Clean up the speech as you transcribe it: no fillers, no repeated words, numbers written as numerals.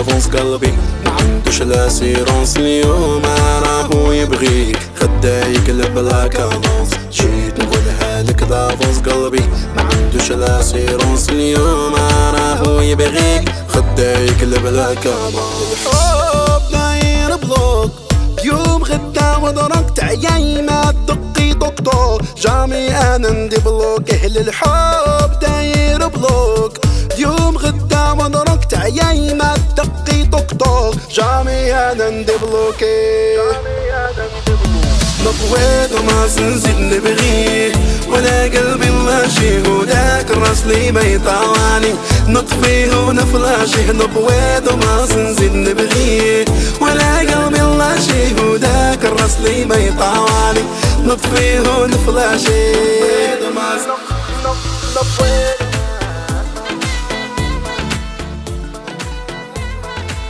دافونس قلبي ما عندوش لاسيرونس اليوم راهو يبغيك خدا يقلب لاكادونس جيت نقولها لك دافونس قلبي ما عندوش لاسيرونس اليوم راهو يبغيك خدا يقلب لاكادونس. الحب داير بلوك يوم غدا ودرك تعيي ما تدقي دكتور جامي انا ندي بلوك اهل الحب داير بلوك يوم غدا ودرك تعيي ما تدقي دكتور جامي انا ندي بلوكي نطويت وما نزيد نبغيه ولا قلبي ماشي وداك الراس لي ما يطاواني نطفيه ونفلاشيه نطويت وما نزيد نبغيه ولا قلبي ماشي وداك الراس لي ما يطاواني نطفيه ونفلاشيه